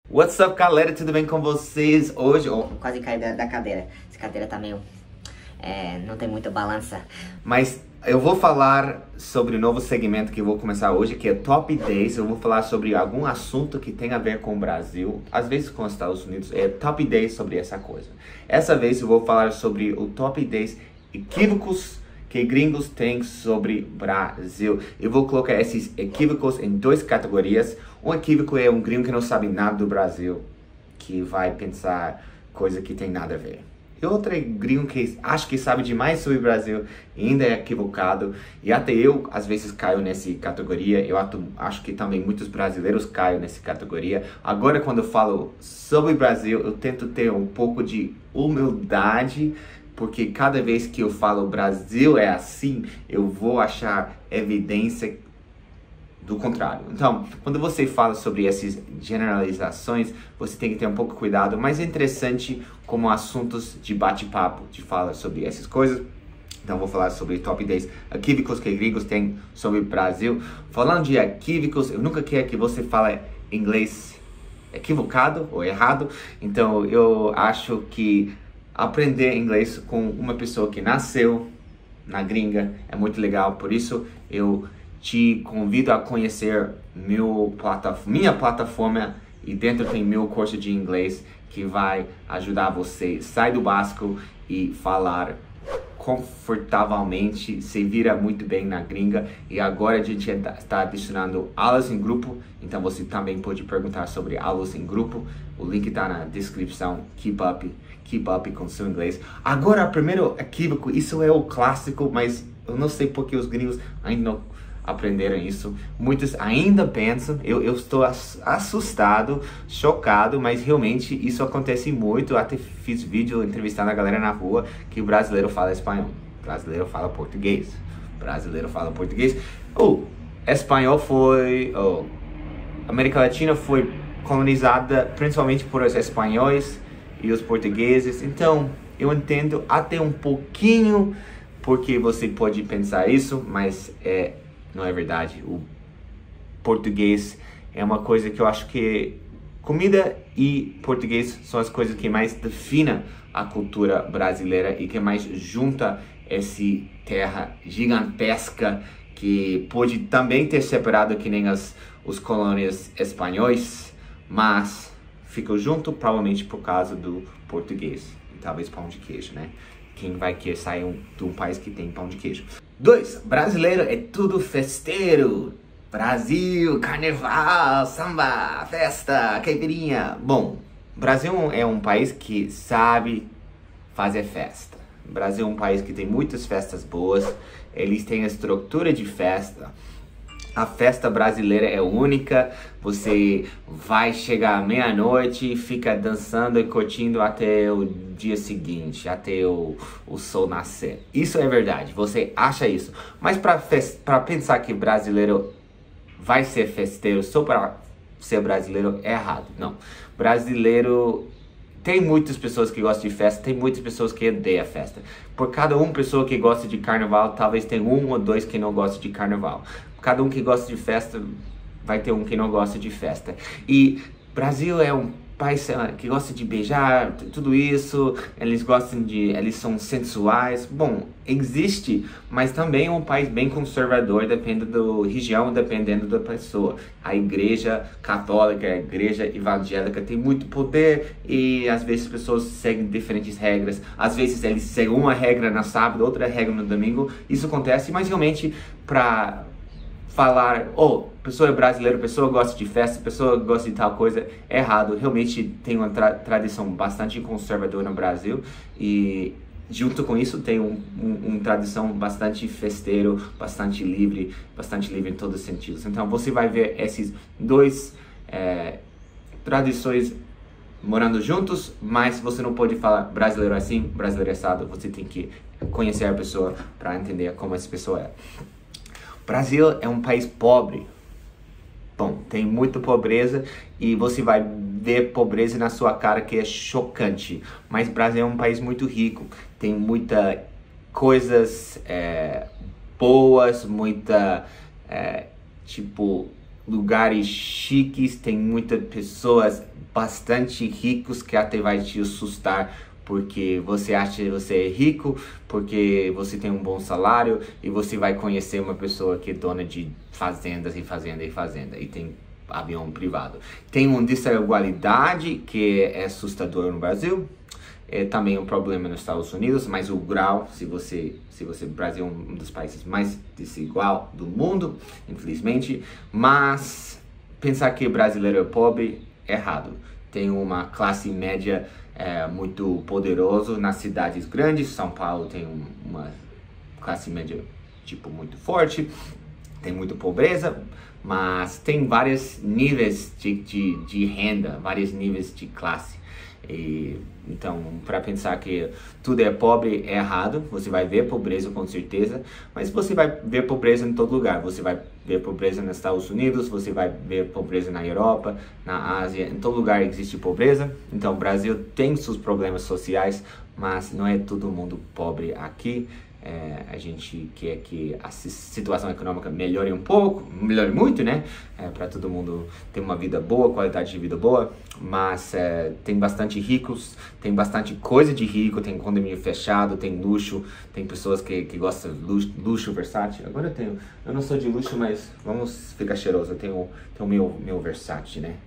What's up, galera? Tudo bem com vocês? Hoje... Quase caí da cadeira. Essa cadeira tá meio... não tem muita balança. Mas eu vou falar sobre o novo segmento que eu vou começar hoje, que é Top 10. Eu vou falar sobre algum assunto que tem a ver com o Brasil, às vezes com os Estados Unidos. É Top 10 sobre essa coisa. Essa vez eu vou falar sobre o Top 10 equívocos que gringos têm sobre Brasil. Eu vou colocar esses equívocos em duas categorias. Um equívoco é um gringo que não sabe nada do Brasil, que vai pensar coisa que tem nada a ver. E outro é gringo que acha que sabe demais sobre o Brasil e ainda é equivocado. E até eu, às vezes, caio nessa categoria. Eu acho que também muitos brasileiros caem nessa categoria. Agora, quando eu falo sobre o Brasil, eu tento ter um pouco de humildade, porque cada vez que eu falo Brasil é assim, eu vou achar evidência do contrário. Então, quando você fala sobre essas generalizações, você tem que ter um pouco de cuidado, mas é interessante como assuntos de bate-papo, de falar sobre essas coisas. Então, vou falar sobre top 10 equívocos que gringos têm sobre o Brasil. Falando de equívocos, eu nunca quero que você fale inglês equivocado ou errado. Então, eu acho que aprender inglês com uma pessoa que nasceu na gringa é muito legal. Por isso, eu te convido a conhecer minha plataforma, e dentro tem meu curso de inglês que vai ajudar você a sair do básico e falar confortavelmente. Se vira muito bem na gringa. E agora a gente está adicionando aulas em grupo, então você também pode perguntar sobre aulas em grupo. O link está na descrição. Keep up com seu inglês. Agora, primeiro equívoco, isso é o clássico, mas eu não sei porque os gringos ainda não aprenderam isso. Muitos ainda pensam, eu estou assustado, chocado, mas realmente isso acontece muito. Eu até fiz vídeo entrevistando a galera na rua que o brasileiro fala espanhol, o brasileiro fala português, o brasileiro fala português. Espanhol foi... América Latina foi colonizada principalmente por os espanhóis e os portugueses. Então, eu entendo até um pouquinho porque você pode pensar isso, mas não é verdade. O português é uma coisa que eu acho que comida e português são as coisas que mais definem a cultura brasileira e que mais junta essa terra gigantesca que pode também ter separado que nem os colônias espanhóis, mas ficam junto provavelmente por causa do português e talvez pão de queijo, né? Quem vai querer sair de um país que tem pão de queijo? 2. Brasileiro é tudo festeiro. Brasil, carnaval, samba, festa, caipirinha. Bom, Brasil é um país que sabe fazer festa. O Brasil é um país que tem muitas festas boas. Eles têm a estrutura de festa. A festa brasileira é única. Você vai chegar à meia-noite, fica dançando e curtindo até o dia seguinte, até o sol nascer. Isso é verdade, você acha isso. Mas para pensar que brasileiro vai ser festeiro só para ser brasileiro é errado. Não. Brasileiro... Tem muitas pessoas que gostam de festa, tem muitas pessoas que odeiam festa. Por cada uma pessoa que gosta de carnaval, talvez tenha um ou dois que não gostam de carnaval. Cada um que gosta de festa, vai ter um que não gosta de festa. E Brasil é um país que gosta de beijar, tudo isso, eles são sensuais. Bom, existe, mas também é um país bem conservador, dependendo da região, dependendo da pessoa. A igreja católica, a igreja evangélica tem muito poder e às vezes as pessoas seguem diferentes regras. Às vezes eles seguem uma regra no sábado, outra regra no domingo. Isso acontece, mas realmente para falar, pessoa é brasileira, pessoa gosta de festa, pessoa gosta de tal coisa, é errado. Realmente tem uma tradição bastante conservadora no Brasil e junto com isso tem uma tradição bastante festeiro, bastante livre em todos os sentidos. Então você vai ver esses dois tradições morando juntos, mas você não pode falar brasileiro assim, brasileiro assado. Você tem que conhecer a pessoa para entender como essa pessoa é. Brasil é um país pobre. Bom, tem muita pobreza e você vai ver pobreza na sua cara que é chocante. Mas o Brasil é um país muito rico. Tem muitas coisas boas, lugares chiques, tem muitas pessoas bastante ricos que até vai te assustar porque você acha que você é rico, porque você tem um bom salário e você vai conhecer uma pessoa que é dona de fazendas e fazenda e fazenda e tem avião privado. Tem uma desigualdade que é assustador no Brasil. É também um problema nos Estados Unidos, mas o grau, se você Brasil é um dos países mais desigual do mundo, infelizmente, mas pensar que brasileiro é pobre é errado. Tem uma classe média muito poderosa nas cidades grandes. São Paulo tem uma classe média tipo muito forte, tem muita pobreza, mas tem vários níveis de renda, vários níveis de classe. Então, para pensar que tudo é pobre é errado. Você vai ver pobreza com certeza, mas você vai ver pobreza em todo lugar. Você vai ver pobreza nos Estados Unidos, você vai ver pobreza na Europa, na Ásia, em todo lugar existe pobreza. Então, o Brasil tem seus problemas sociais, mas não é todo mundo pobre aqui. A gente quer que a situação econômica melhore um pouco, melhore muito, né? Para todo mundo ter uma vida boa, qualidade de vida boa, mas tem bastante ricos, tem bastante coisa de rico, tem condomínio fechado, tem luxo, tem pessoas que gostam de luxo versátil. Agora eu não sou de luxo, mas vamos ficar cheiroso, eu tenho meu Versace, né?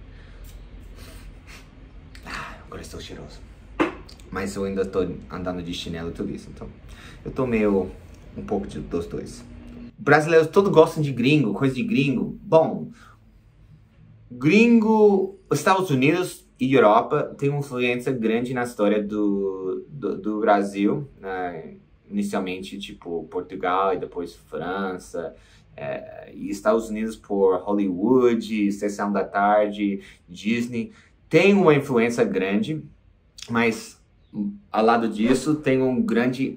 Agora estou cheiroso. Mas eu ainda estou andando de chinelo e tudo isso, então eu tô meio um pouco dos dois. Brasileiros todos gostam de gringo, coisa de gringo. Bom, gringo, Estados Unidos e Europa tem uma influência grande na história do Brasil, né? Inicialmente tipo Portugal e depois França, e Estados Unidos por Hollywood, Sessão da Tarde, Disney. Tem uma influência grande, mas ao lado disso tem um grande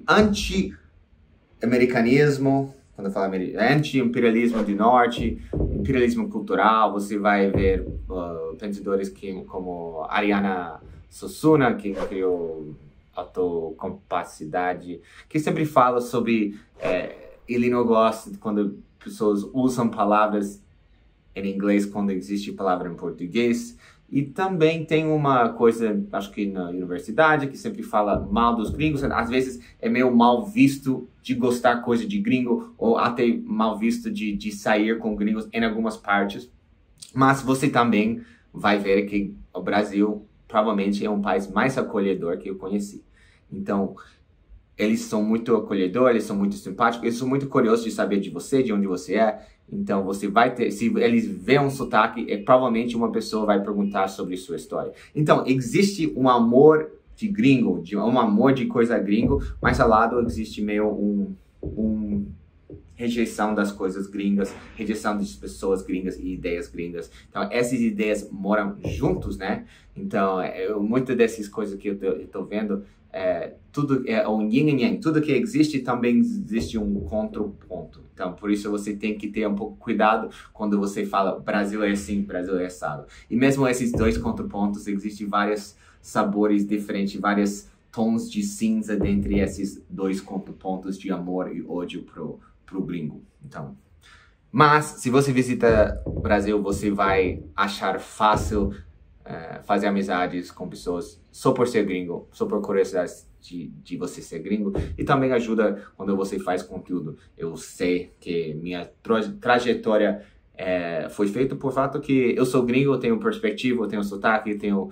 anti-americanismo, quando eu falo anti-imperialismo do norte, imperialismo cultural. Você vai ver pensadores como Ariana Suassuna, que criou autocapacidade, que sempre fala sobre ele não gosta quando pessoas usam palavras em inglês quando existe palavra em português. E também tem uma coisa, acho que na universidade, que sempre fala mal dos gringos. Às vezes é meio mal visto de gostar coisa de gringo, ou até mal visto de sair com gringos em algumas partes. Mas você também vai ver que o Brasil provavelmente é um país mais acolhedor que eu conheci. Então, eles são muito acolhedores, eles são muito simpáticos, eles são muito curiosos de saber de você, de onde você é. Então, você vai ter, se eles veem um sotaque, provavelmente uma pessoa vai perguntar sobre sua história. Então, existe um amor de gringo, um amor de coisa gringo, mas ao lado existe meio um rejeição das coisas gringas, rejeição das pessoas gringas e ideias gringas. Então, essas ideias moram juntos, né? Então, muitas dessas coisas que eu tô vendo, tudo é um yin e yang. Tudo que existe também existe um contraponto. Então, por isso você tem que ter um pouco de cuidado quando você fala Brasil é assim, Brasil é assado. E mesmo esses dois contrapontos, existem vários sabores diferentes, vários tons de cinza dentre esses dois contrapontos de amor e ódio pro gringo. Então, mas se você visita o Brasil, você vai achar fácil fazer amizades com pessoas só por ser gringo, só por curiosidade de você ser gringo. E também ajuda quando você faz conteúdo. Eu sei que minha trajetória foi feita por fato que eu sou gringo, eu tenho perspectiva, eu tenho sotaque, eu tenho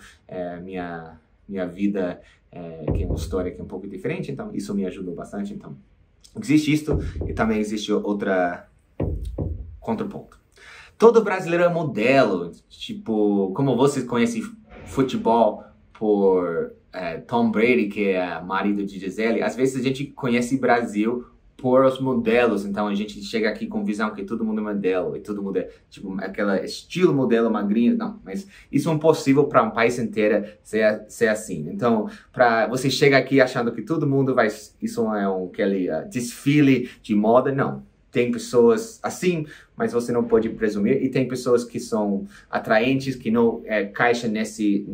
minha vida, que é uma história que é um pouco diferente. Então isso me ajudou bastante. Então existe isto e também existe outra contraponto. Todo brasileiro é modelo, tipo, como vocês conhecem futebol por Tom Brady, que é marido de Gisele, às vezes a gente conhece Brasil por os modelos. Então a gente chega aqui com visão que todo mundo é modelo, e todo mundo é tipo aquele estilo modelo magrinho. Não, mas isso é impossível para um país inteiro ser assim. Então, para você chega aqui achando que todo mundo vai, isso é aquele desfile de moda, não. Tem pessoas assim, mas você não pode presumir. E tem pessoas que são atraentes, que não caixam nesse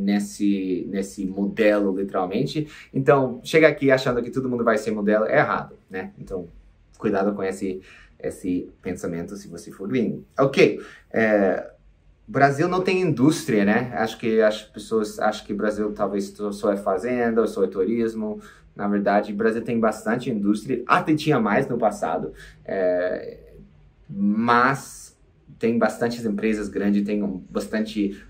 modelo, literalmente. Então, chega aqui achando que todo mundo vai ser modelo, é errado, né? Então, cuidado com esse esse pensamento se você for gringo. Ok, Brasil não tem indústria, né? Acho que as pessoas acham que Brasil talvez só é fazenda, só é turismo. Na verdade, o Brasil tem bastante indústria, até tinha mais no passado, mas tem bastantes empresas grandes, tem bastante...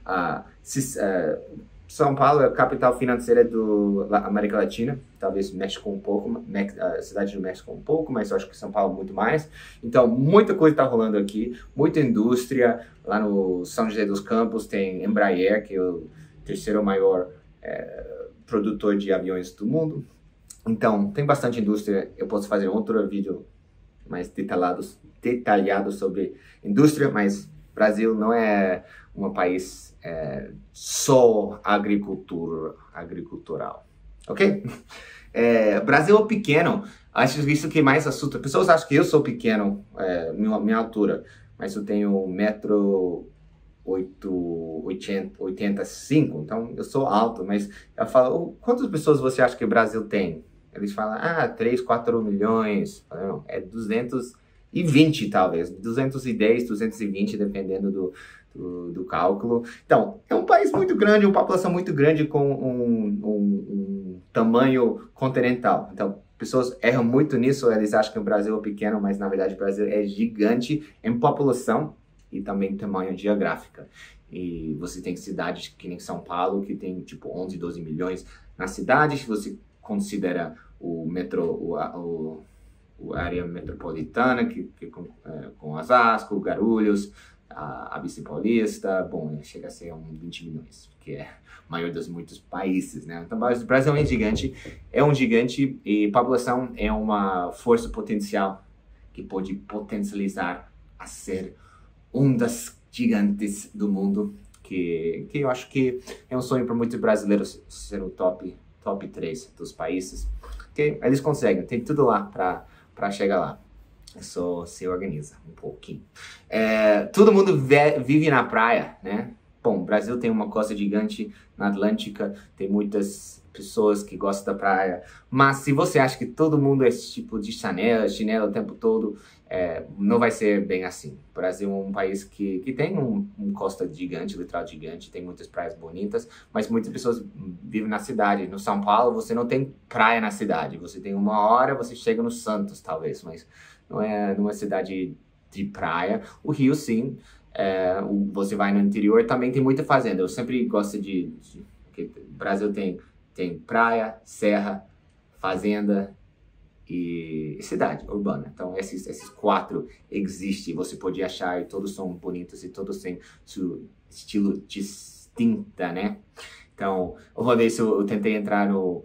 São Paulo é a capital financeira da América Latina, talvez México um pouco, a cidade do México um pouco, mas eu acho que São Paulo muito mais. Então, muita coisa está rolando aqui, muita indústria. Lá no São José dos Campos tem Embraer, que é o terceiro maior produtor de aviões do mundo. Então, tem bastante indústria. Eu posso fazer outro vídeo mais detalhado sobre indústria, mas Brasil não é um país só agricultural, ok? Brasil é pequeno, acho isso que mais assusta. Pessoas acham que eu sou pequeno, minha altura, mas eu tenho 1,85 m, então eu sou alto, mas eu falo, quantas pessoas você acha que o Brasil tem? Eles falam, 3, 4 milhões, não, é 220 talvez, 210, 220, dependendo do cálculo. Então, é um país muito grande, uma população muito grande com um tamanho continental. Então, pessoas erram muito nisso, eles acham que o Brasil é pequeno, mas na verdade o Brasil é gigante em população e também em tamanho geográfico. E você tem cidades que nem São Paulo, que tem tipo 11, 12 milhões na cidade, se você considera o metrô, a área metropolitana, com Osasco, Guarulhos, a Bici Paulista, bom, chega a ser 20 milhões, que é maior dos muitos países, né? Então, o Brasil é um gigante e a população é uma força potencial que pode potencializar a ser um das gigantes do mundo, que eu acho que é um sonho para muitos brasileiros ser o top 3 dos países. Okay? Eles conseguem, tem tudo lá para chegar lá. É só se organiza um pouquinho. Todo mundo vive na praia, né? Bom, o Brasil tem uma costa gigante na Atlântica, tem muitas pessoas que gostam da praia, mas se você acha que todo mundo é esse tipo de chinelo o tempo todo, não vai ser bem assim. O Brasil é um país que tem um costa gigante, litoral gigante, tem muitas praias bonitas, mas muitas pessoas vivem na cidade. No São Paulo, você não tem praia na cidade, você tem 1 hora, você chega no Santos, talvez, mas não é numa cidade de praia. O Rio, sim. Você vai no interior, também tem muita fazenda. Eu sempre gosto porque o Brasil tem praia, serra, fazenda e cidade urbana. Então, esses 4 existem. Você pode achar e todos são bonitos e todos têm seu estilo distinto, né? Então, uma vez eu tentei entrar no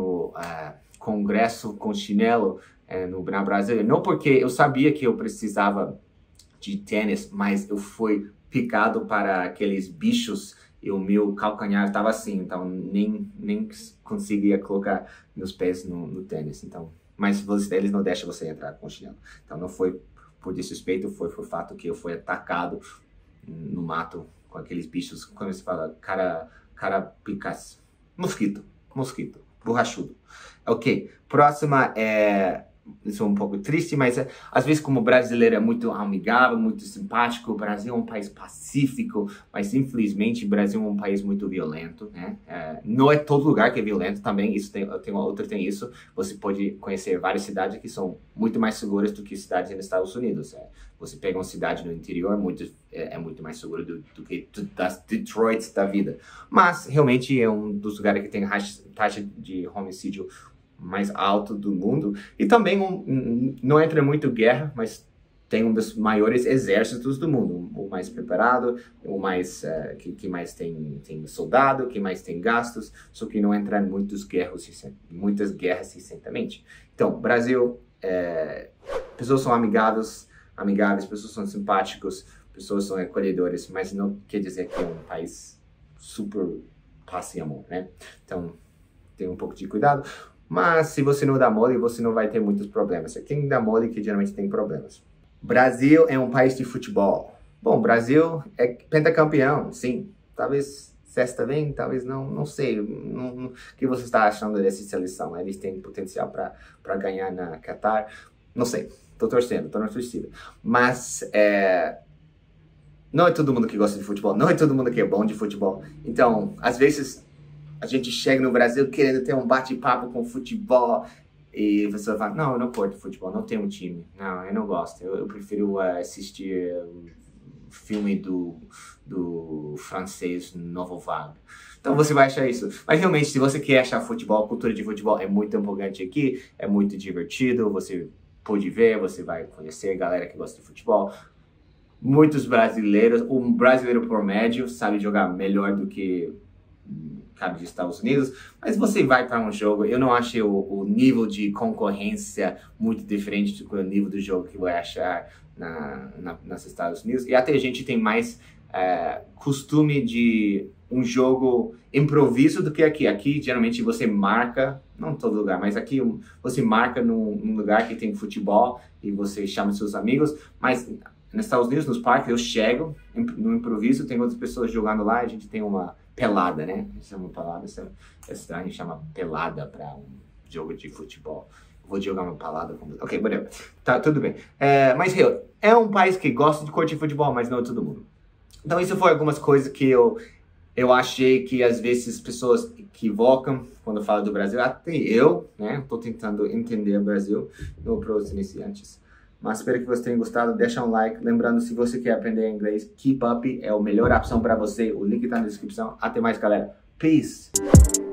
congresso com chinelo na Brasília, não porque eu sabia que eu precisava de tênis, mas eu fui picado para aqueles bichos e o meu calcanhar estava assim, então nem conseguia colocar meus pés no tênis. Então, mas eles não deixam você entrar com chinelo. Então não foi por desrespeito, foi por fato que eu fui atacado no mato com aqueles bichos, como se fala, cara picas, mosquito, borrachudo. Ok, próxima isso é um pouco triste, mas às vezes como brasileiro é muito amigável, muito simpático. O Brasil é um país pacífico, mas infelizmente o Brasil é um país muito violento, né? Não é todo lugar que é violento também, tem isso. Você pode conhecer várias cidades que são muito mais seguras do que cidades nos Estados Unidos. Você pega uma cidade no interior, é muito mais seguro do que das Detroit da vida. Mas realmente é um dos lugares que tem taxa de homicídio mais alto do mundo, e também não entra muito guerra, mas tem um dos maiores exércitos do mundo, o mais preparado, o mais que mais tem soldado, que mais tem gastos, só que não entra em muitas guerras recentemente. Então, Brasil, pessoas são amigáveis, pessoas são simpáticos, pessoas são acolhedores, mas não quer dizer que é um país super paz e amor, né? Então, tem um pouco de cuidado. Mas se você não dá mole, você não vai ter muitos problemas. Quem dá mole que geralmente tem problemas. Brasil é um país de futebol. Bom, Brasil é pentacampeão, sim. Talvez sexta vem, talvez não sei. O que você está achando dessa seleção? Eles têm potencial para ganhar na Qatar? Não sei. tô torcendo, tô na torcida. Mas, não é todo mundo que gosta de futebol, não é todo mundo que é bom de futebol. Então, às vezes, a gente chega no Brasil querendo ter um bate-papo com futebol e a pessoa fala, não, eu não curto futebol, não tenho um time. Não, eu não gosto, eu prefiro assistir filme do francês Novo Vague. Então você vai achar isso. Mas realmente, se você quer achar futebol, a cultura de futebol é muito empolgante aqui, é muito divertido, você pode ver, você vai conhecer a galera que gosta de futebol. Muitos brasileiros, um brasileiro por médio sabe jogar melhor do que cara dos Estados Unidos, mas você vai para um jogo, eu não acho o nível de concorrência muito diferente do nível do jogo que vai achar nos Estados Unidos. E até a gente tem mais costume de um jogo improviso do que aqui. Aqui, geralmente, você marca, não em todo lugar, mas aqui você marca num lugar que tem futebol e você chama seus amigos, mas nos Estados Unidos, nos parques, eu chego no improviso, tem outras pessoas jogando lá, a gente tem uma pelada, né? A gente chama pelada, a gente chama pelada para um jogo de futebol. Vou jogar uma pelada com você. Ok, whatever. Tá, tudo bem. Mas é um país que gosta de curtir futebol, mas não é todo mundo. Então isso foi algumas coisas que eu achei que às vezes as pessoas equivocam quando falam do Brasil. Até eu, né? Tô tentando entender o Brasil para os iniciantes. Mas espero que vocês tenham gostado. Deixa um like. Lembrando, se você quer aprender inglês, Keep Up é a melhor opção para você. O link está na descrição. Até mais, galera. Peace!